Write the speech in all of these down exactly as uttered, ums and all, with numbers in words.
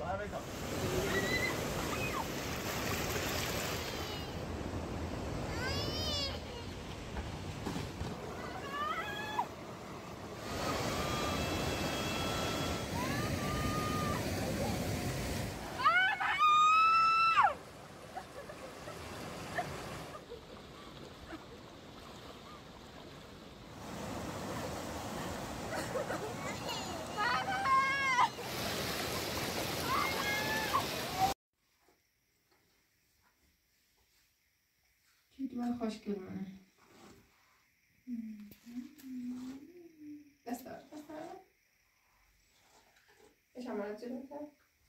من خوشگل منه. دست دار دست دار بشم مرد جلو کرد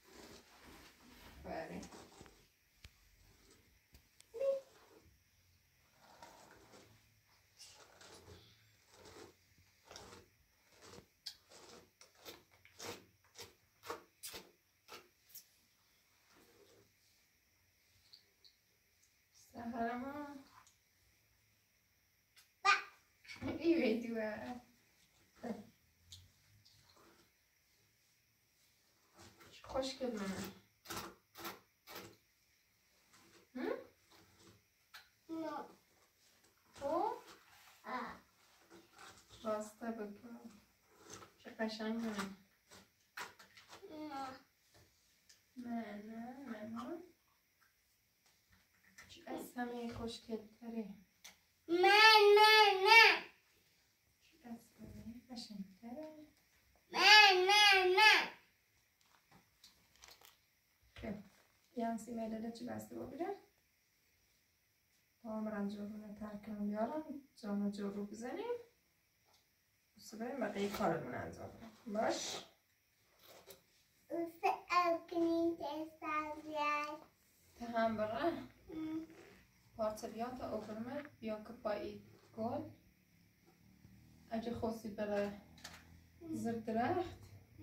بله سهرم ایوه دوه خوشگل منه. هم؟ نه تو؟ آه راسته بگو چه قشنگ منه. نه نه نه نه چه از همه خوشگل تره. نه نه نه چه از همه قشنگ تره. نه نه نه یانسی میداده چی بسته ببیره تا برم جورونه ترکم بیارم جامو جور رو بزنیم بسه بریم بقیه کارمون انجام بدیم. باش اوسه اکنین تستازیاد تا هم بره پارتلیات اوبرمه بیا که پایی گل اگه خواستی بره زر درخت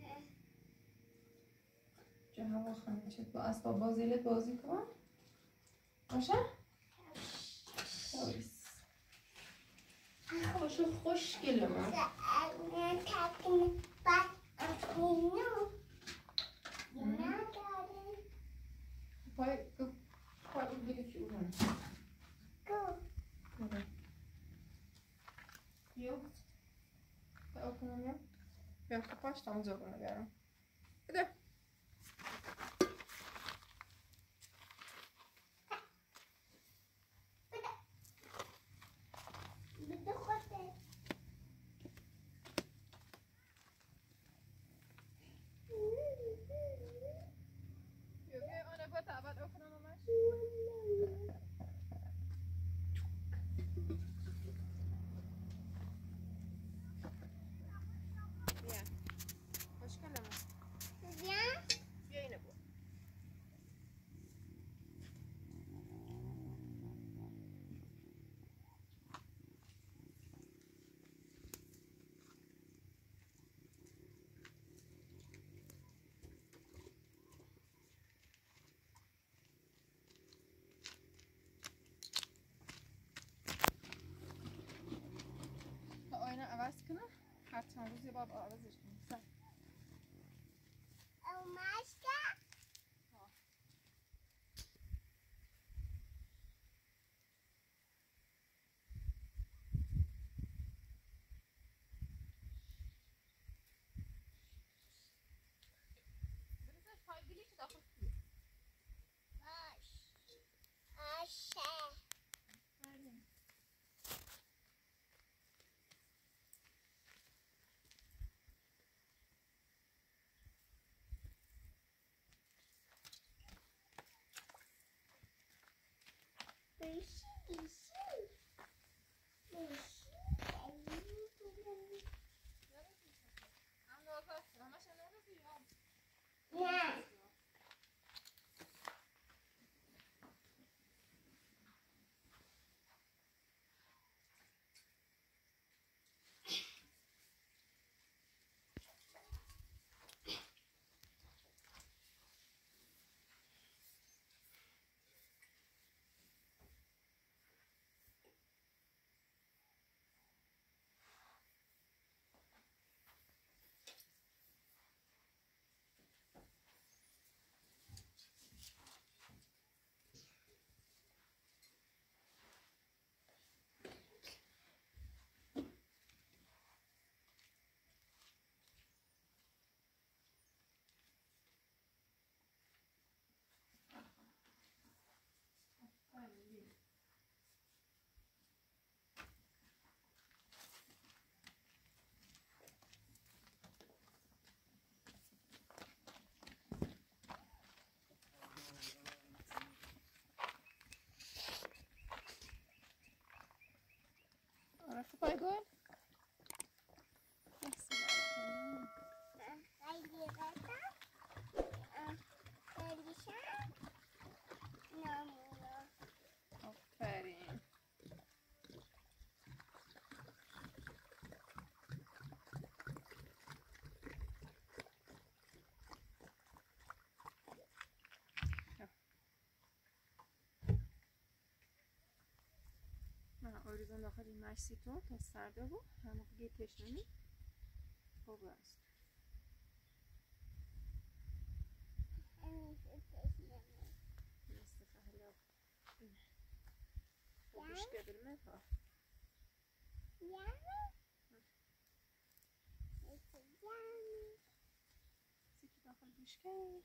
جا هوا خانه چید با اسباب بازیلت بازی کن باشه؟ خویس خوش خوشگل من نه تکنین بس اکنینو نه داری پای پای دیگه چی اون گو بیا تا اکنم یا بیا که پاش تا اونجا برو بیارم بده بده خوده بیا بیا آنه با تعبت اکنم همش بیا خوشگل من بیا بیا اینه بود تا آینه عوض کنه هر چند روز یه بار عوضش کنه او ماشکا بریزش پای بلیش داخل کنه باش آشه بیشی بیشی بیشی نه پایگل Bismillahirrahmanirrahim. خیلی بسم خیلی شم نمونا آفرین. من آریزان داخل این مشتی تو تا سرده بود همه گی تشنمی خوب است. همیشه تشنمه مثل فهلا خوبش گبرمه ها یعنی مثل یعنی سیکی داخل بشکه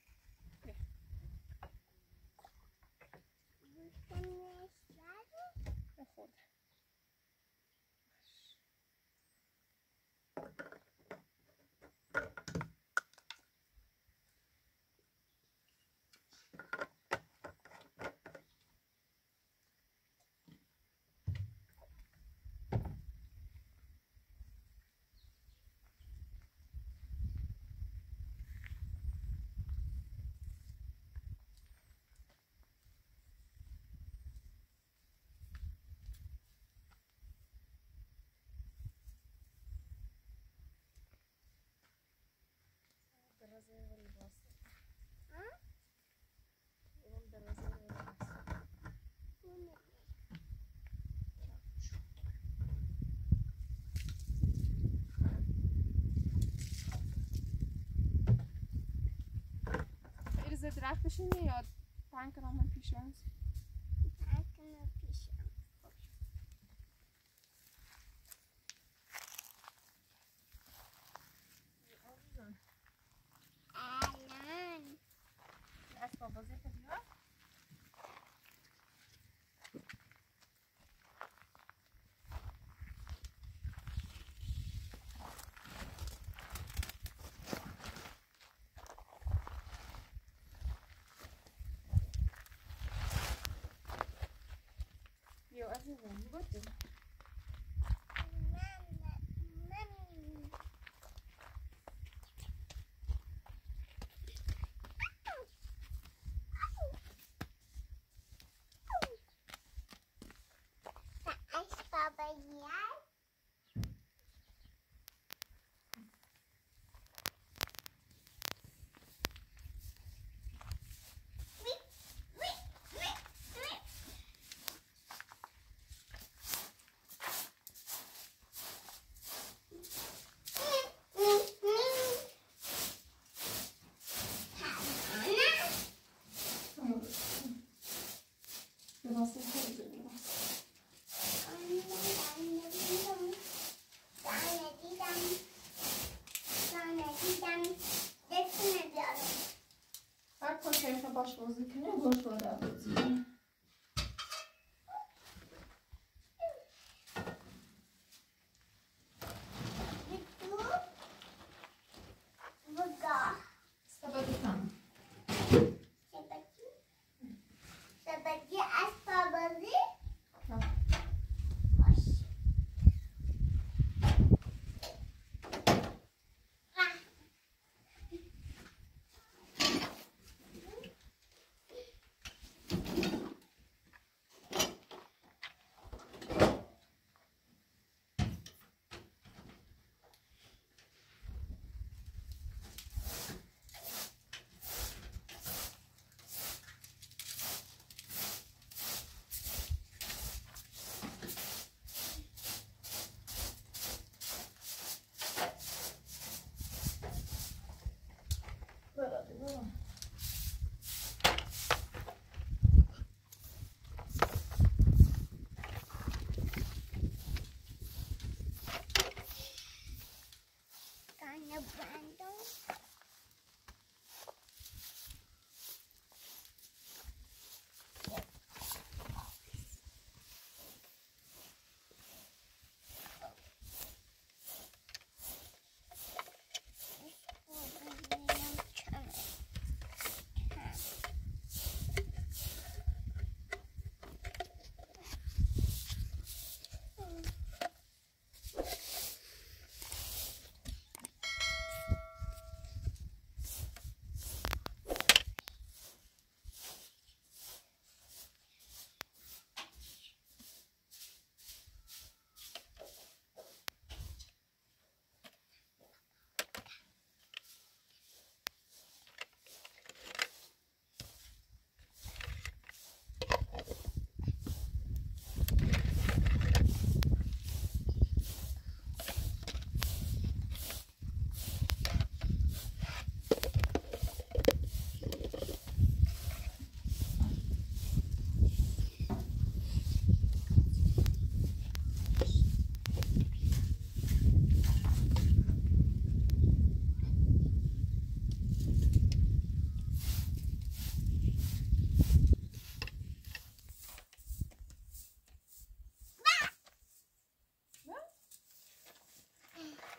بشکنش یعنی بخورد درازه ولی باسته ها؟ اون درازه ولی باسته بونه ایرزه درخت بشینی یا پنگ کنم من پیش اونز ترکنه پیشم الان اسباب بازی که بیار بیا عزیزم بودی لباسه خیلی لباس هر کجایی که باش بازی کنی باش باید بازی کنی سبب کم Sebagai asbabı کم baş. Ah.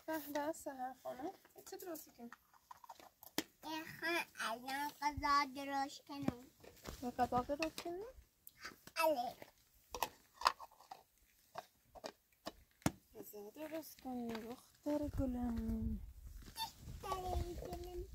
فهده سهر خانم چه درستی کن؟ خانم الان غذا درست کنم. به غذا درست کنم؟ آره. غذا درست کنی دختر گلم. دختر گلم.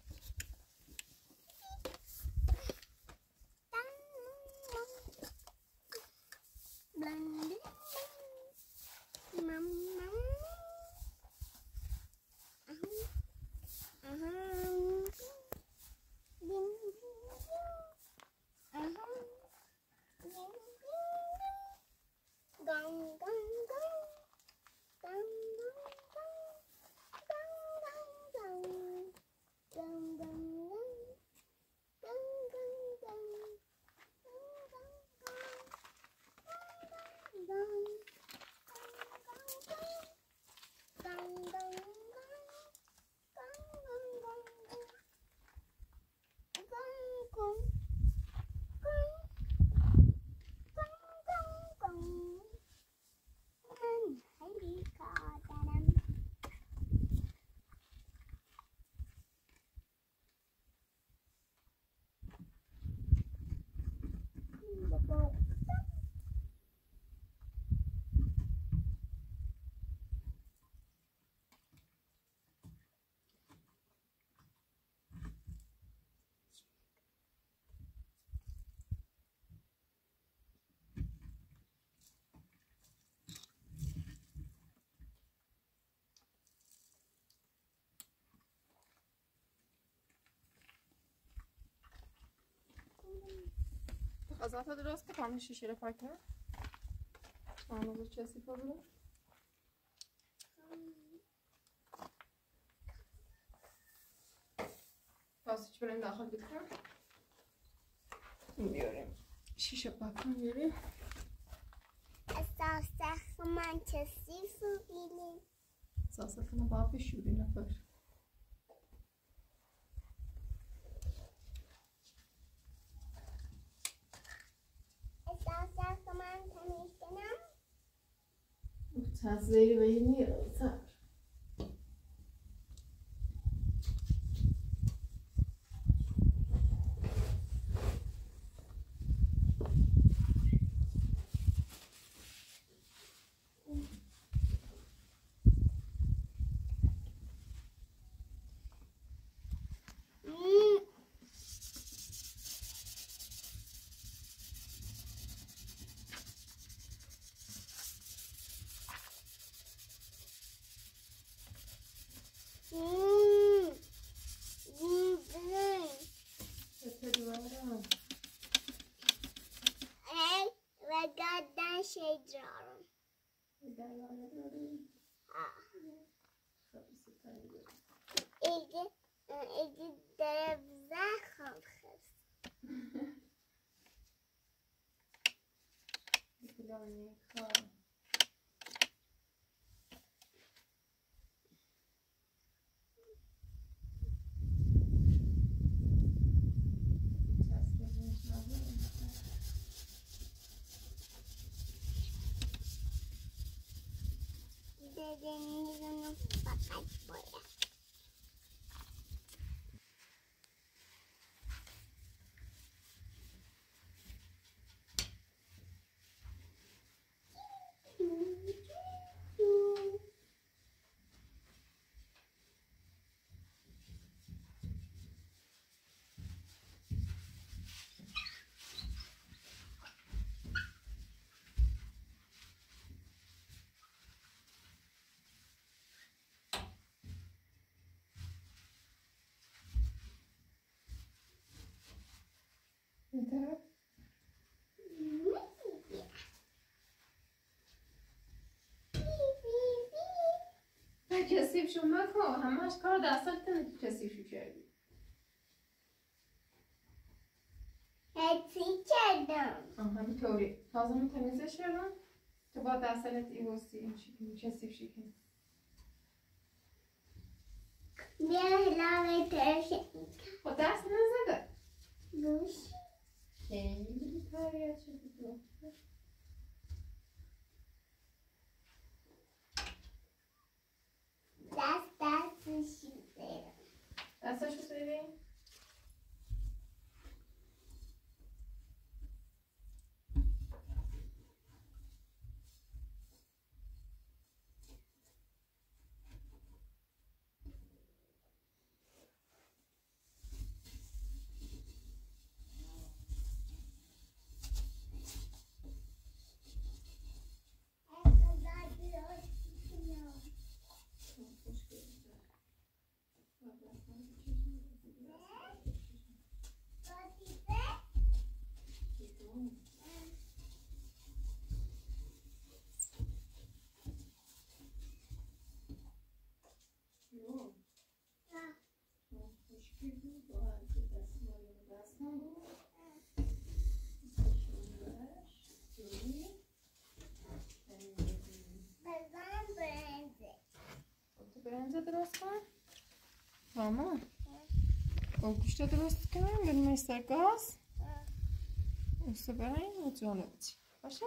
غذا تا درست که پامون شیشه رو پاک کنم آنو چسی پا پاسچ بریم داخل بکنم بیاریم شیشه پاک کنم بیاریم اساس من چسی فوقیلی اساس کنم با بشوری نفر اساس من تمیز کنم تزهی و یه نیره سر şey diyorum. İlgi, ilgi derevze kalkız. Dedenizin fakat boya. اینطرف نه کسیفشو مکن همش کار دستت کنه که کسیفشو کردی هتی کردم آه همینطوری تازه می تمیزش کردم تو با دستت ایوستی این شکلی کسیف شکلی بیا هلاوه ترشن با دست نزده بوش خیلی تریه چه بود درست کن تمام گوشت درست کنم بریم ایستر گاز ایسته بریم و جانب چی باشه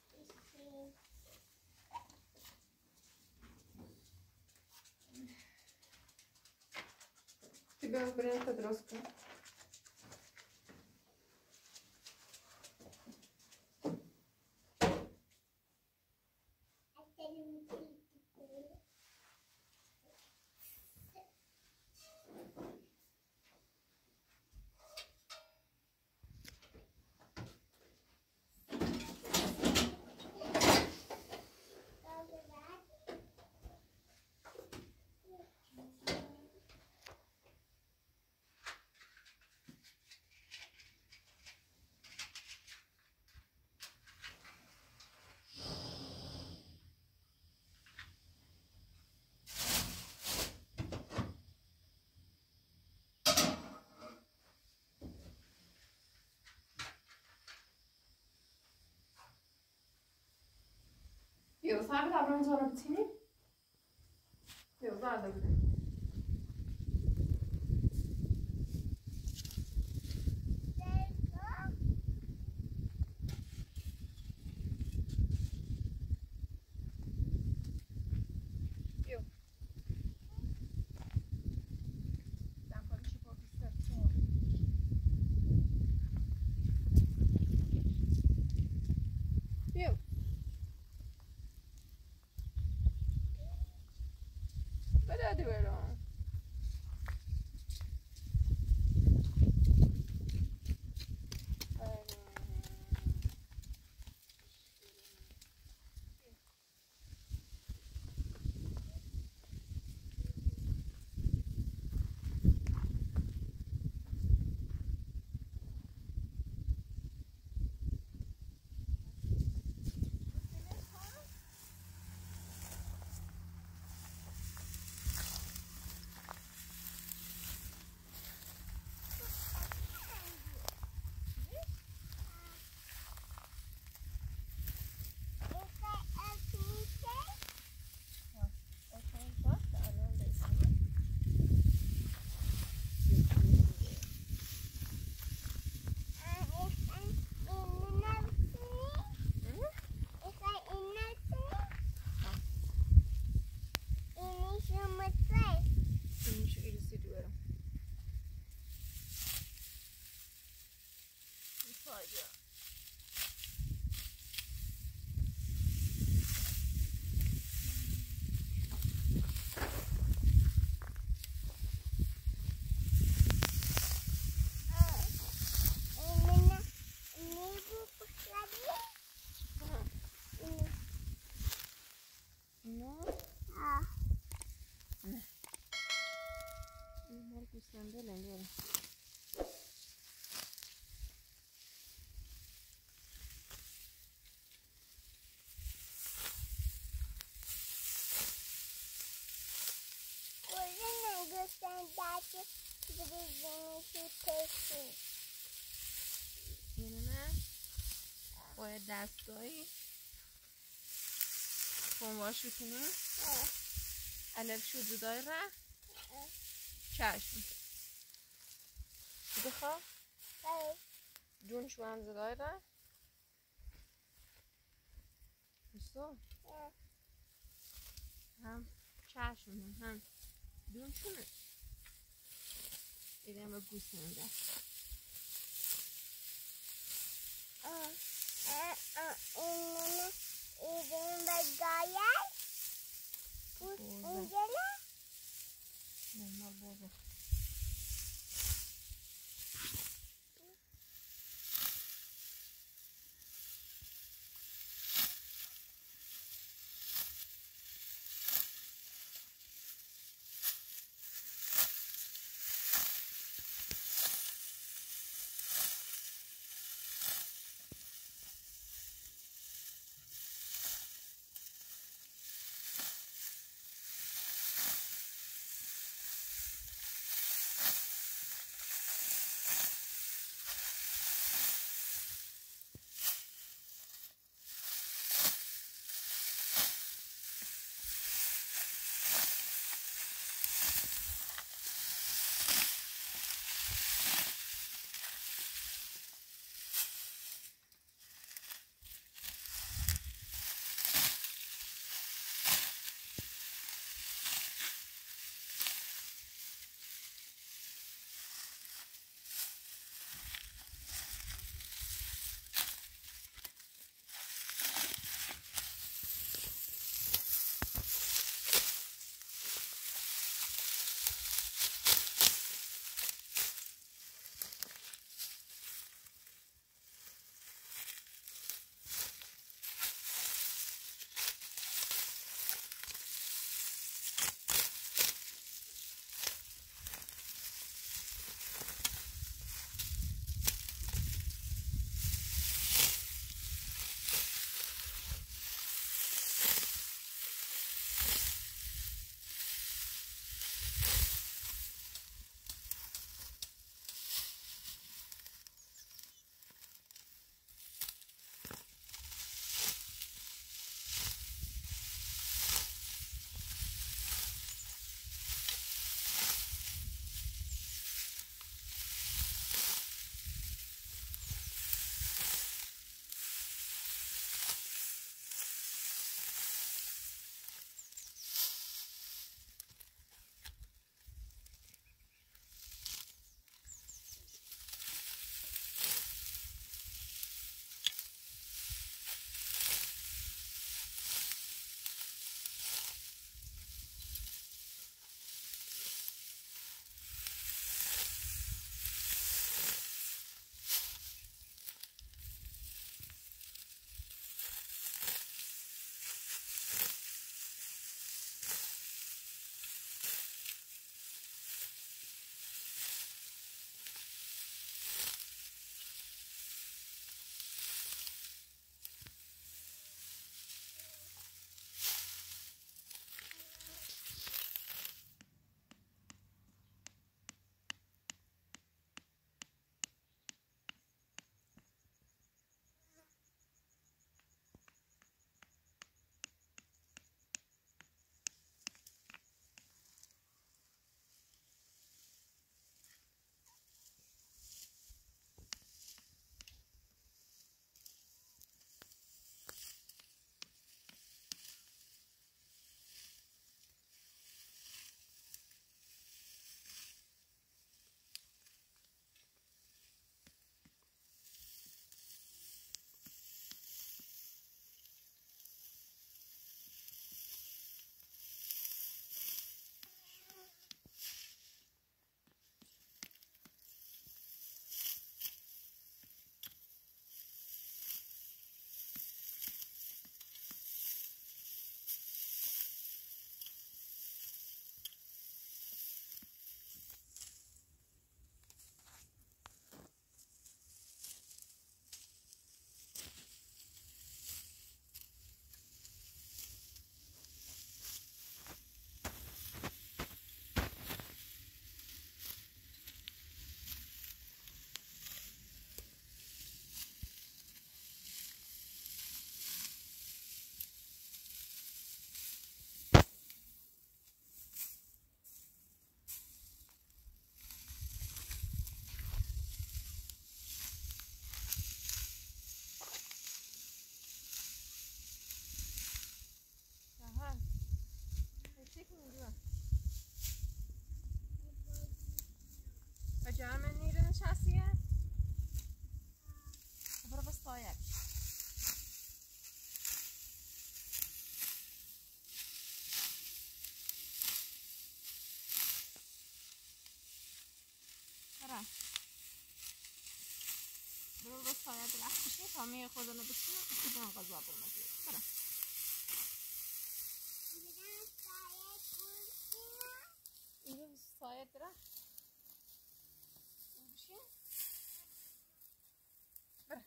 تی باز بریم تا درست کن Io sai che avrò già rottini? Io guarda qui. Io. Da qua ci può stare solo. Io. Hadi böyle. Sende lengere. اینه باید دستایی کنواش بکنی علف شو جدای را چشم بخواه جون شو هم زدای را بسو هم چشم هم جون شونه ایدیم با گوست نده ایدیم با گایه گوست اینجا نه نرمال بوزه یه تامه خودنو بسیم اکی دان غذا برمه دیگه برم اینجا سایه داره بشین برم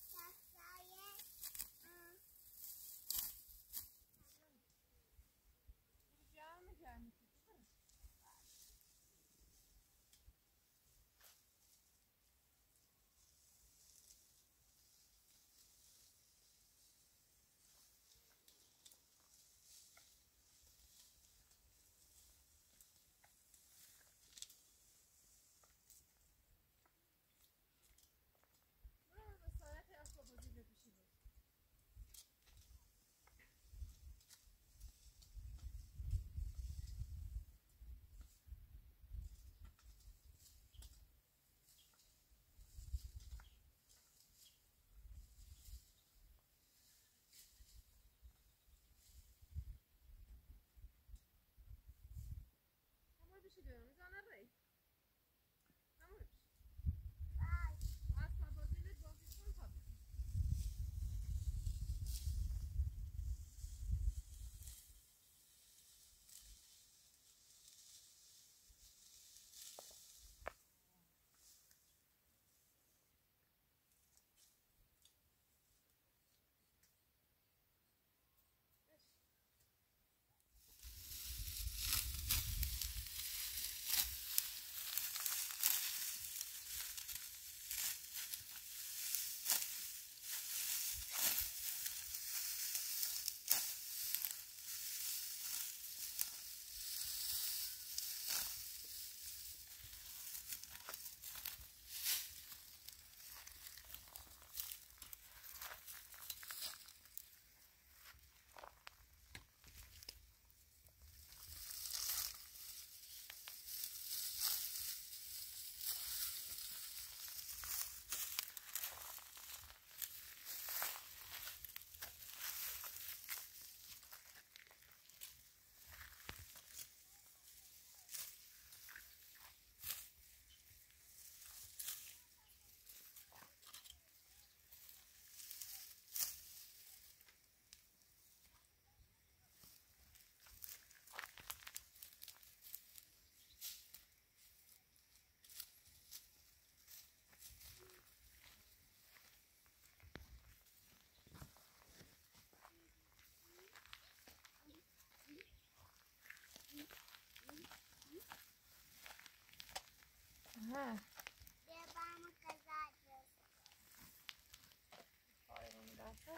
جمع جمع بشی دیگه میزنه رای همون از تبادیلت بازی کن تبادیل ها ده بام کزاده پایرون دسته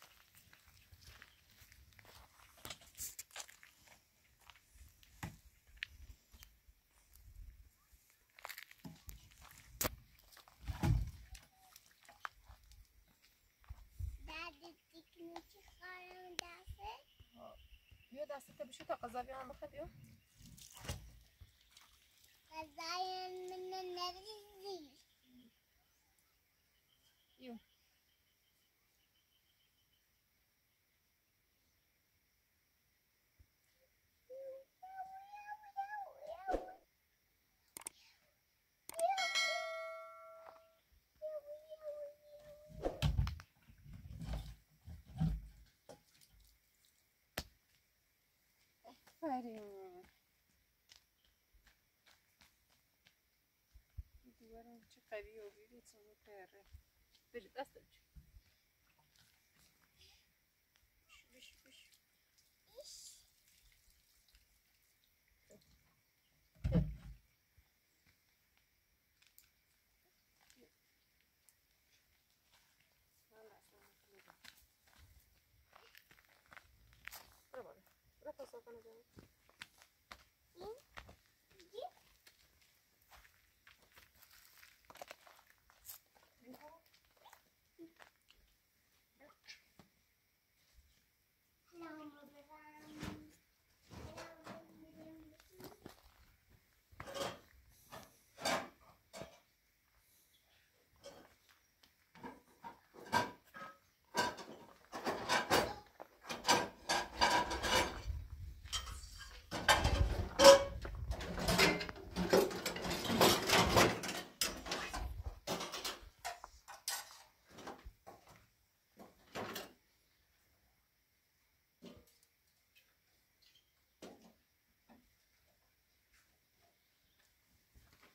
دادی تیکنی چی خواهم دسته بیا دسته بشی تا قضا بیان بخواه بیا کزایم من نریزی یو آفرین دیوارم چه قوی و بیدید سنو تره بری دست بچه بشو بشو بشو برو برو برو پاسا کنه جانم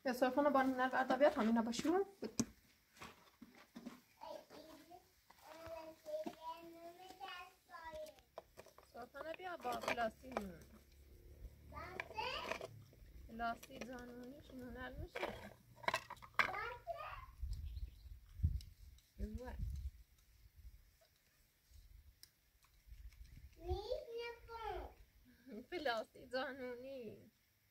يا صرفنا بان نرجع طبيعة همينا بشوف صرفنا بيا با بلاستيك بلاستيك زانوني شنو نعمل ايوه بلاستيك زانوني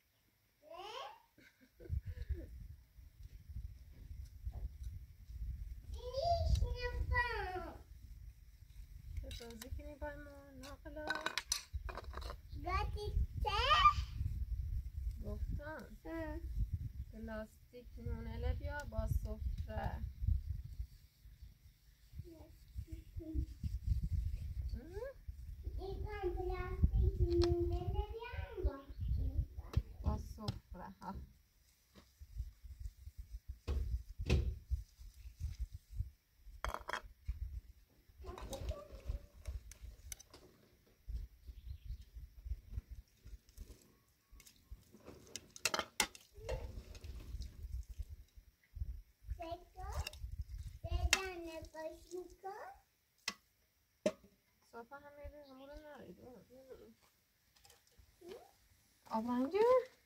ذكرني بالمو ناقلة گفتم پلاستیک نونه بیا با سفره با سفره ها صافا هم میره همون رو نرید آب رنگه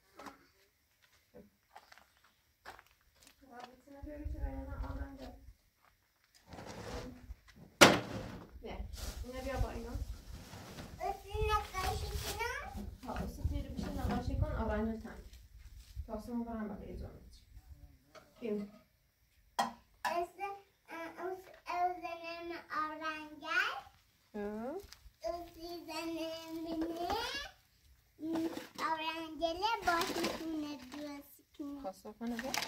رابطه نبیاری که رایانه آب رنگه نه اینه بیا با اینا ها اصلا تیره بشه نقاشی کن آب رنگه تن تاسمون برم بقیه جامعه این صافانه بیا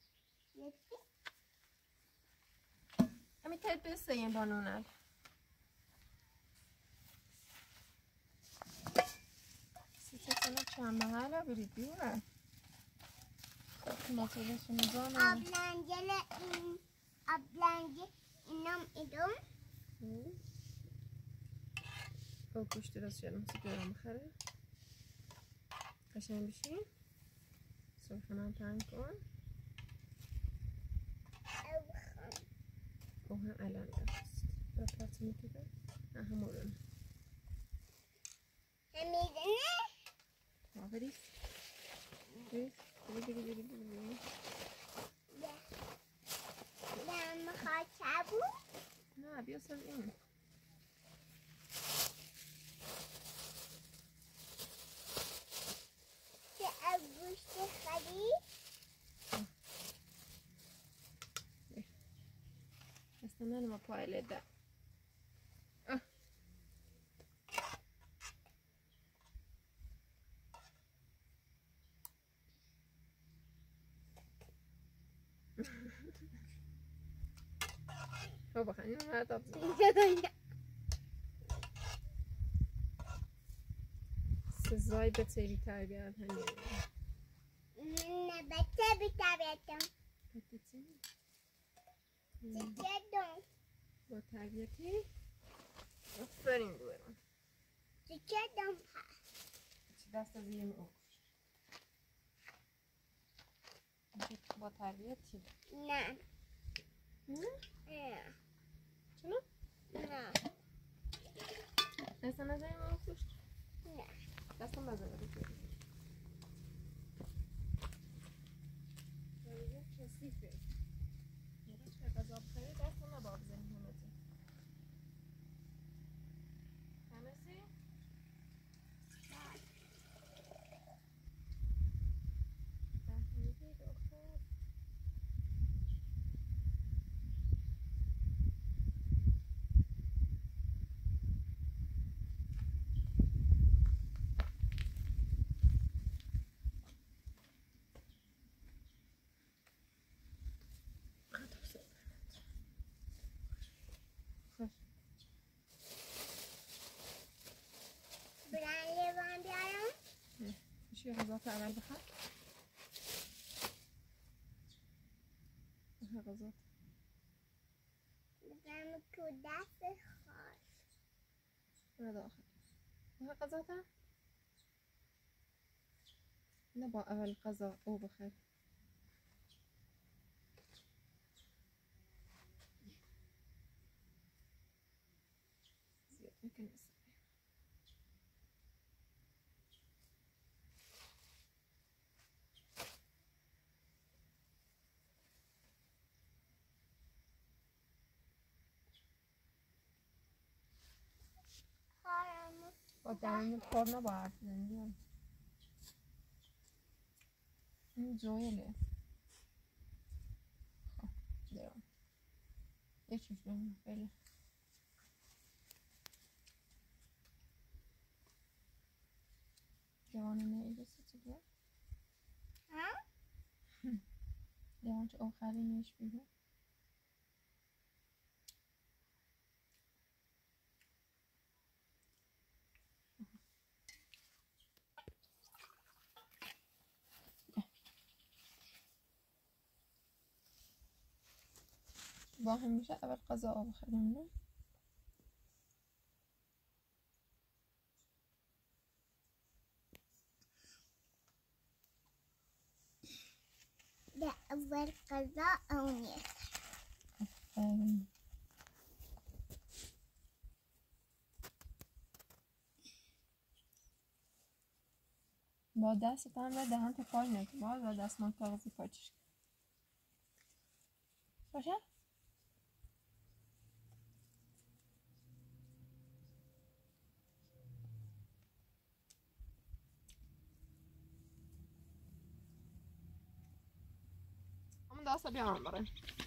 همین تایت بسته این بانونل سیچه کنه چند محله برید بیونه مطلبه سنزانه آبلنگل این آبلنگل اینم ایدم او کشتی راست شد موسیقی برام بخره قشنگ بشین صرفانه هم تنگ کن او هم الان دست برای پلاتی میتیده نه همورونه همیدنه ها برید برید برید برید برید برید دم خاکبو نه بیا سر این که از گوشت خرید اصلا من ما پایله ده بابا خلينا نهار سزای بتری تربیت همین نه بچه بیتابیتم بتری چیکه دون با تربیتی آفرین دویرم چیکه دون پا چی دست از این اوکش با تربیتی نه نه؟ نه چرا؟ نه دست از این اوکش نه دستم بزنه بگیرم یه کسیفه یه چه غذا بخوری دستم نبا بزنی همتی همسی؟ تحمیدی دختر برای لیوان بیارم شو غذات اول بخور ها غذات بزنم تو دست خواهد نه داخل ها غذات نه با اول غذا او بخور نیست. خواهرم با درون پر نباید بزنیم. این جویله. خب درون یه چیز بینیم خیلی جوانه نیرسه چه بیا ها؟ جوان چه آخرینش بیا با همیشه اول غذا آب خریم نه ده اول قضاء اونیه آفرین با دست هم و دهان تا پای نکن باید با دست من کاغذی پاچش کن باشه؟ همون دست بیارم برای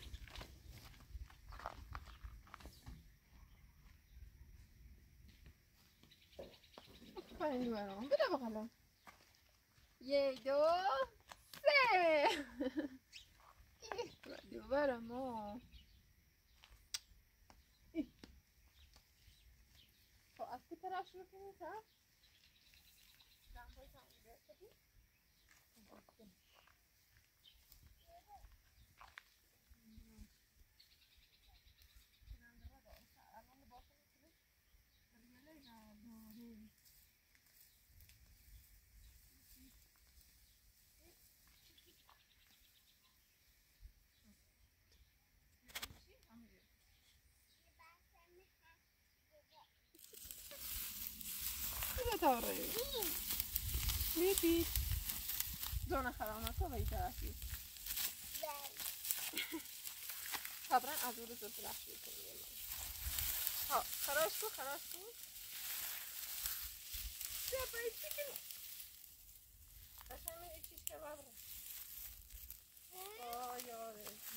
پایین دوارم بده بقلم یک دو سه دوبارم ها خب از که طرف شروع کنید ها دنبای تمام برسدی توري بيبي زونا خلاص ما بيت راسي طبعا ازول زول فلاش بيكون ها خلاص كو خلاص كو يا بيتك عشان من ايش كباب اه يا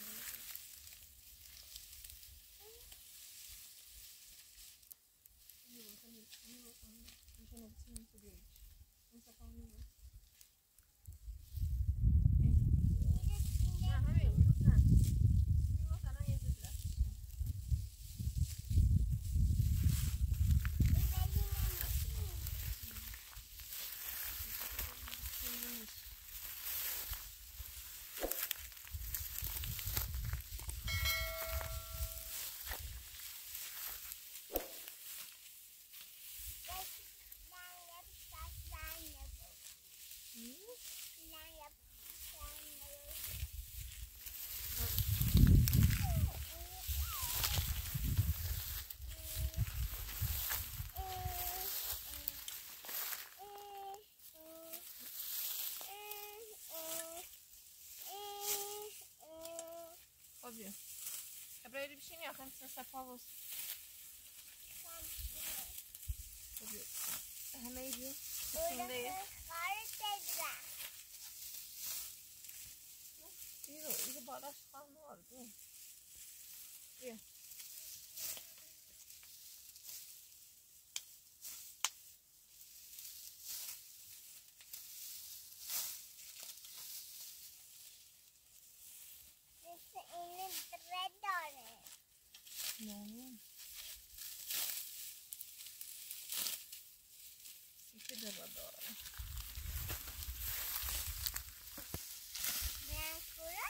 Sono vicino a dieci. Non so come mi Ovvio. Avrei i vicini a canzone sta poco. Ovvio. È meglio. Quindi io io vado a fare morto. Io. No. Si che devo adorare. ancora?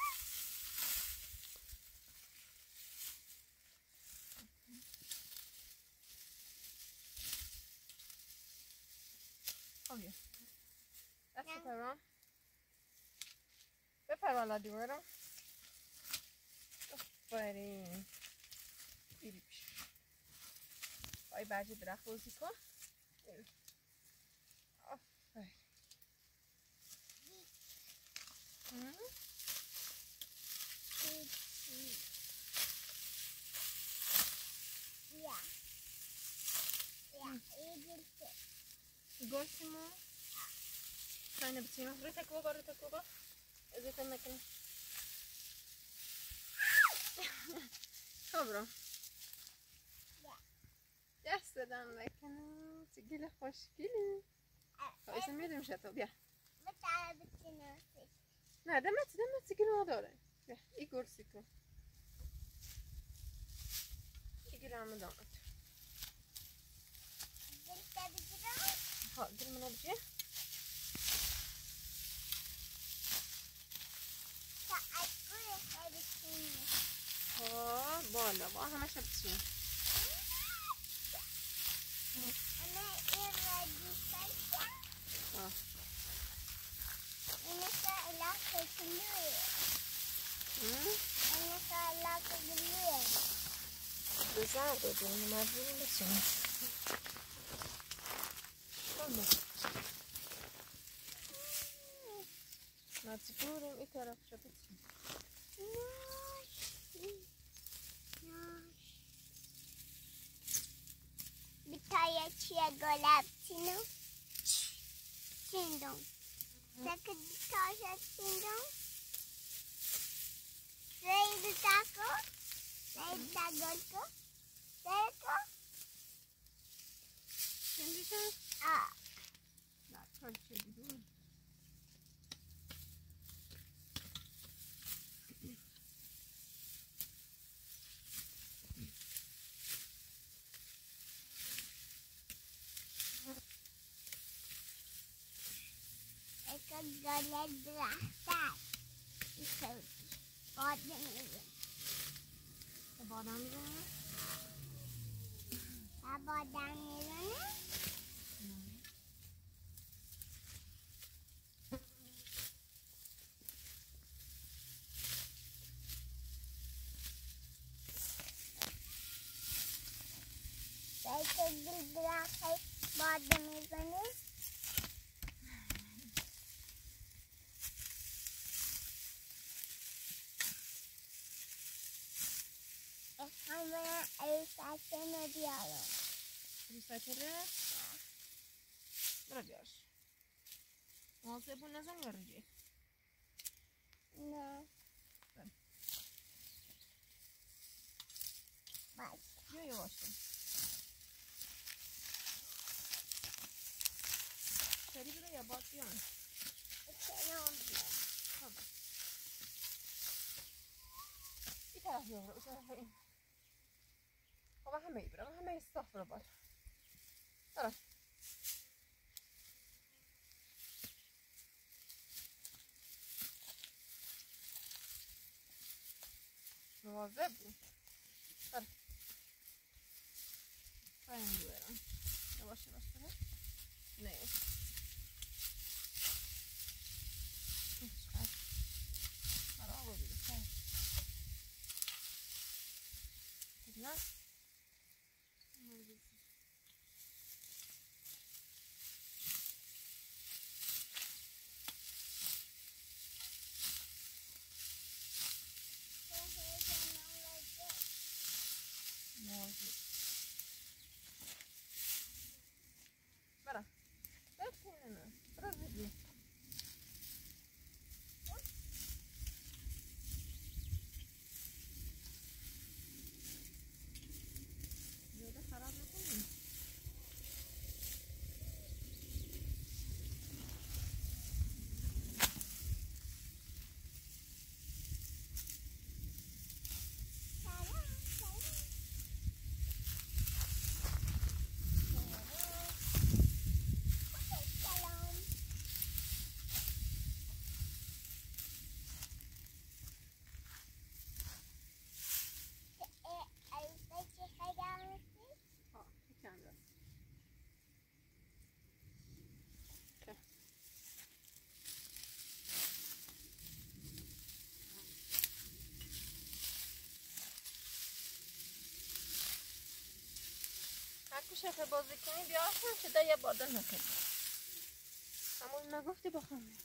Ovvio. Adesso però. Preparo alla dura. Aferin. پای برج درخت بازی کن. آفرین. Ja. Ja, egelte. گوشتی ما؟ خیلی بچیم. روی تکو با روی تکو با. از این نکنه. خب رو. دست دادم نکنه. چگیل خوشگیلی. خواهیش میدونم شد بیا. بتعال بتناسي. نه دمت دمت چگیل نداره. بیا ای گرسی کن. چگیل هم دامت. دلتا بجرا؟ ها دل منو بجی. تا اکوی خیلی کنی. ها بالا با همه شب چی؟ انا این رادی سرکن. ها. این که علاقه کلیه. هم؟ این که علاقه کلیه. بزرگ دادیم مجبوریم بچیم. خانم. مجبوریم این طرف شو بچیم. بتایا چیه گلاب چینو؟ چیندم. سکت بتایا چیندم. سید تاکو. سید تاگلکو. سیدکو. چندیشن؟ آه. نه کار چه دیدون. Eka gulal berasal. Itu badam ini. بادام میزنه؟ Badam ini. Eka gulal berasal badam ini. Hemen el saçını diyorum. ریساتره؟ برو بیارش. مالسه بون نزن یا رجی؟ Ne? Ben. Bak. یا یواشتم. سری برو یا باد بیان. İçeri oldu. Tamam. Bir taraf yok, bir taraf yok. Baba همه برم همه استاف رو بار. برم. مواظب بود. برم. برم بیارم. یواش یواش برم. نه. خراب بود دیگه. نه. برم. برم. تو شفه بازی کنی بیا آخر شده یه بادن نکنی همون نگفتی بخوام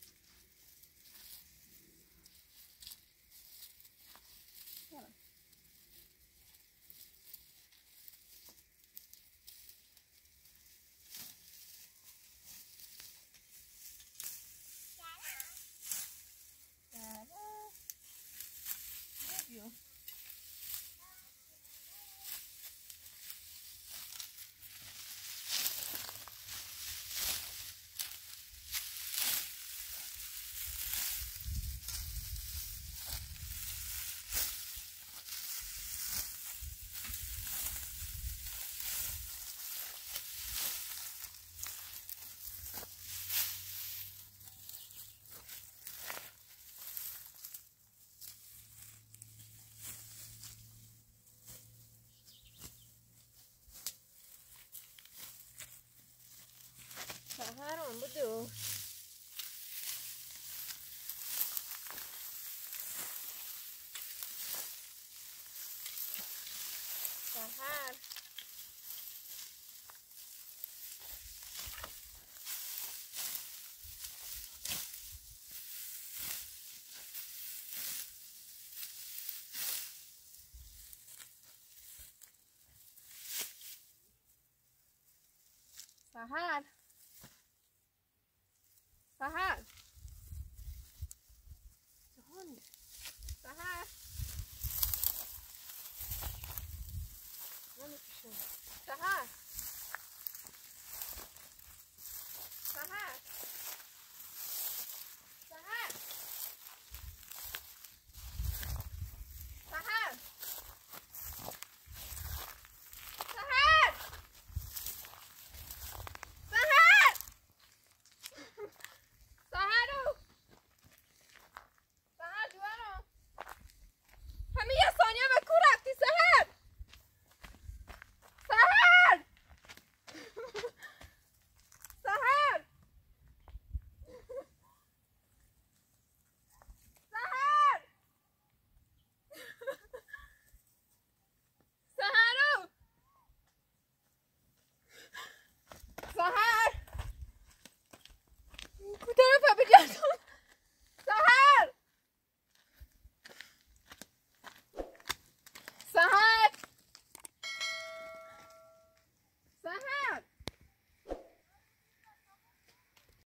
سهرم بدو سهر سهر سهر